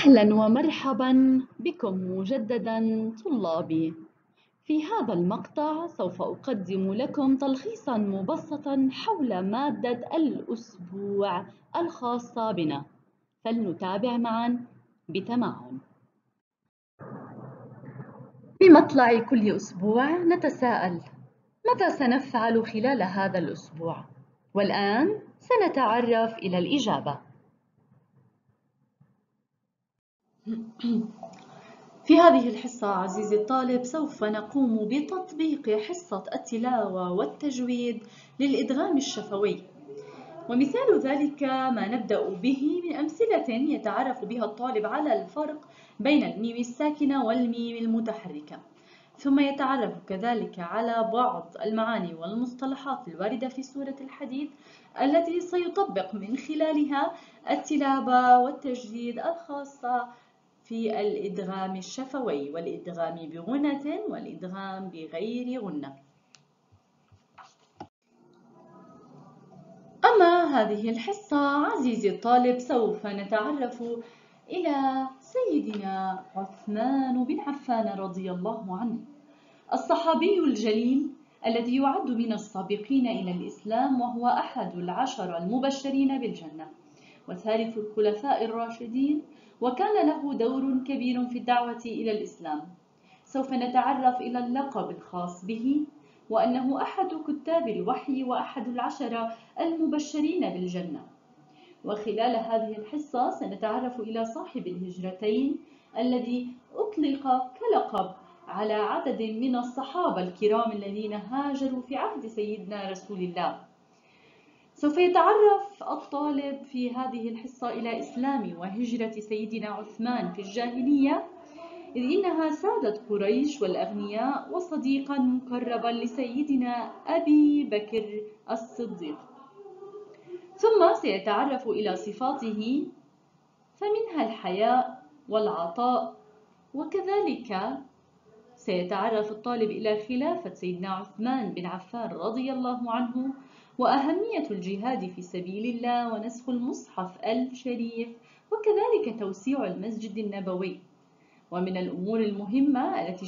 أهلا ومرحبا بكم مجددا طلابي. في هذا المقطع سوف أقدم لكم تلخيصا مبسطا حول مادة الأسبوع الخاصة بنا، فلنتابع معا بتمعن. بمطلع كل أسبوع نتساءل: ماذا سنفعل خلال هذا الأسبوع؟ والآن سنتعرف إلى الإجابة. في هذه الحصة عزيزي الطالب سوف نقوم بتطبيق حصة التلاوة والتجويد للإدغام الشفوي، ومثال ذلك ما نبدأ به من أمثلة يتعرف بها الطالب على الفرق بين الميم الساكنة والميم المتحركة، ثم يتعرف كذلك على بعض المعاني والمصطلحات الواردة في سورة الحديد التي سيطبق من خلالها التلاوة والتجويد الخاصة في الإدغام الشفوي والإدغام بغنة والإدغام بغير غنة. أما هذه الحصة عزيزي الطالب سوف نتعرف إلى سيدنا عثمان بن عفان رضي الله عنه، الصحابي الجليل الذي يعد من السابقين إلى الإسلام، وهو أحد العشر المبشرين بالجنة وثالث الخلفاء الراشدين، وكان له دور كبير في الدعوة إلى الإسلام. سوف نتعرف إلى اللقب الخاص به، وأنه أحد كتاب الوحي وأحد العشرة المبشرين بالجنة. وخلال هذه الحصة سنتعرف إلى صاحب الهجرتين الذي أطلق كلقب على عدد من الصحابة الكرام الذين هاجروا في عهد سيدنا رسول الله. سوف يتعرف الطالب في هذه الحصة إلى إسلام وهجرة سيدنا عثمان في الجاهلية، إذ إنها سادت قريش والأغنياء وصديقا مقربا لسيدنا أبي بكر الصديق. ثم سيتعرف إلى صفاته، فمنها الحياء والعطاء، وكذلك سيتعرف الطالب إلى خلافة سيدنا عثمان بن عفان رضي الله عنه، وأهمية الجهاد في سبيل الله ونسخ المصحف الشريف، وكذلك توسيع المسجد النبوي. ومن الأمور المهمة التي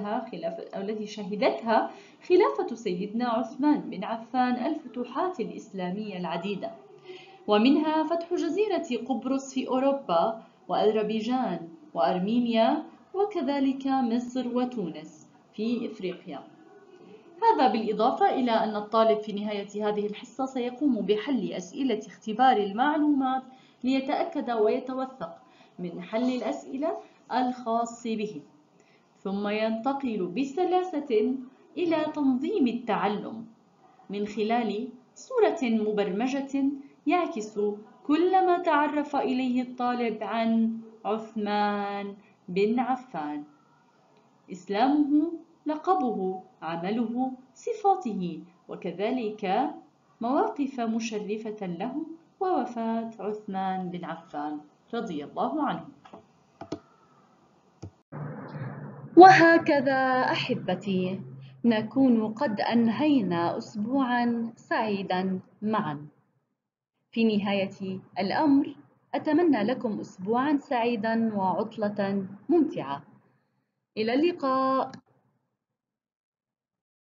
شهدتها خلافة سيدنا عثمان بن عفان الفتوحات الإسلامية العديدة، ومنها فتح جزيرة قبرص في أوروبا وأذربيجان وأرمينيا، وكذلك مصر وتونس في إفريقيا. هذا بالإضافة إلى أن الطالب في نهاية هذه الحصة سيقوم بحل أسئلة اختبار المعلومات ليتأكد ويتوثق من حل الأسئلة الخاص به، ثم ينتقل بسلاسة إلى تنظيم التعلم من خلال صورة مبرمجة يعكس كل ما تعرف إليه الطالب عن عثمان بن عفان: إسلامه، لقبه، عمله، صفاته، وكذلك مواقف مشرفة له، ووفاة عثمان بن عفان رضي الله عنه. وهكذا أحبتي نكون قد أنهينا أسبوعا سعيدا معا. في نهاية الأمر أتمنى لكم أسبوعا سعيدا وعطلة ممتعة. إلى اللقاء.